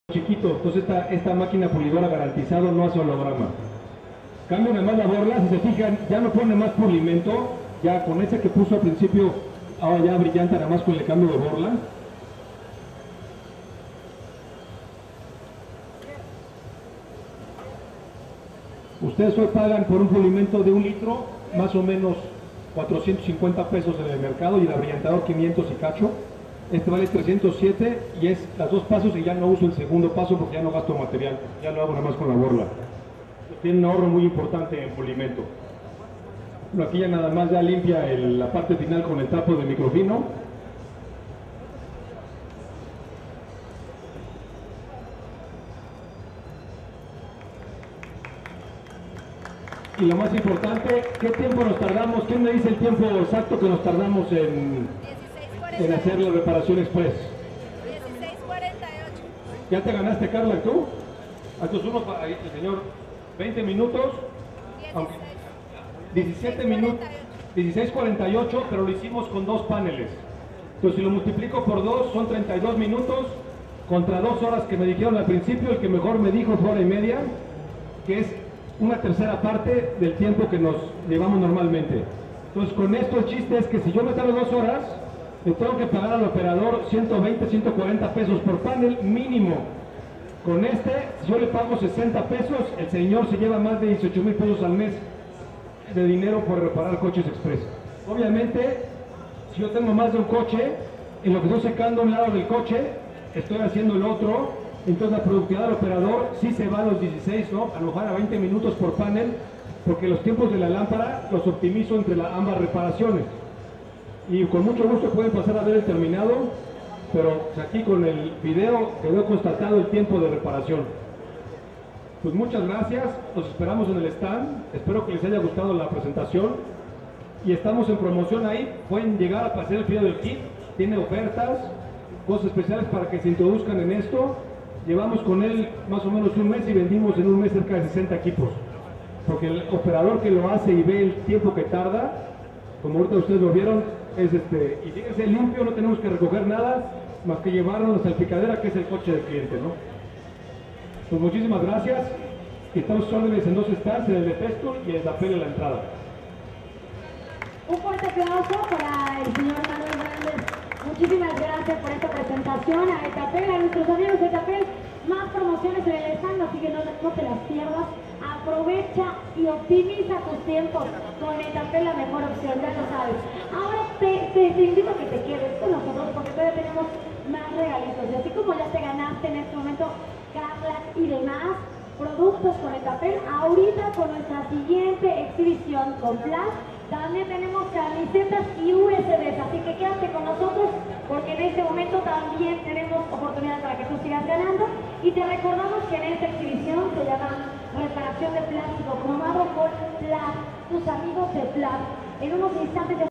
chiquito, entonces esta máquina pulidora garantizado no hace holograma. Cambia nada más la borla, si se fijan, ya no pone más pulimento, ya con ese que puso al principio, ahora ya brillante nada más con el cambio de borla. Ustedes hoy pagan por un pulimento de 1 litro, más o menos 450 pesos en el mercado, y el abrillantador 500 y cacho. Este vale 307 y es las 2 pasos, y ya no uso el segundo paso porque ya no gasto material, ya lo hago nada más con la borla. Tiene un ahorro muy importante en pulimento. Bueno, aquí ya nada más ya limpia la parte final con el trapo de microfino. Y lo más importante, ¿qué tiempo nos tardamos? ¿Quién me dice el tiempo exacto que nos tardamos en hacer la reparación express? 16:48. ¿Ya te ganaste, Carla, tú? Entonces uno, ahí, el señor, 20 minutos, 17 minutos, 16:48, pero lo hicimos con 2 paneles. Entonces si lo multiplico por 2, son 32 minutos, contra 2 horas que me dijeron al principio. El que mejor me dijo fue 1:30, que es una tercera parte del tiempo que nos llevamos normalmente. Entonces con esto el chiste es que si yo me tardo 2 horas, le tengo que pagar al operador 120, 140 pesos por panel mínimo. Con este, si yo le pago 60 pesos, el señor se lleva más de 18,000 pesos al mes de dinero por reparar coches express. Obviamente, si yo tengo más de un coche, en lo que estoy secando un lado del coche, estoy haciendo el otro, entonces la productividad del operador sí se va a los 16, ¿no? A lo mejor a 20 minutos por panel, porque los tiempos de la lámpara los optimizo entre ambas reparaciones. Y con mucho gusto pueden pasar a ver el terminado, pero aquí con el video quedó constatado el tiempo de reparación. Pues muchas gracias, los esperamos en el stand, espero que les haya gustado la presentación, y estamos en promoción ahí, pueden llegar a hacer el video del kit, tiene ofertas, cosas especiales para que se introduzcan en esto. Llevamos con él más o menos un mes y vendimos en un mes cerca de 60 equipos, porque el operador que lo hace y ve el tiempo que tarda, como ahorita ustedes lo vieron, es y fíjense, limpio, no tenemos que recoger nada más que llevarlo a la salpicadera, que es el coche del cliente, ¿no? Pues muchísimas gracias, y estamos órdenes en 2 stands, en el de Festool y en la feria a la entrada. Un fuerte aplauso para el señor Manuel Hernández. Muchísimas gracias por esta presentación a Etapel, a nuestros amigos de Etapel. Más promociones en el stand, así que no te las pierdas. Aprovecha y optimiza tus tiempos con Etapel, la mejor opción, ya lo sabes. Ahora te invito a que te quedes con nosotros porque todavía tenemos más regalitos. Y así como ya te ganaste en este momento Carla y demás productos con Etapel, ahorita con nuestra siguiente exhibición con Flash, también tenemos camisetas y USBs, así que quédate con nosotros porque en este momento también tenemos oportunidad para que tú sigas ganando. Y te recordamos que en esta exhibición se llama reparación de plástico cromado con Flash, tus amigos de Flash. En unos instantes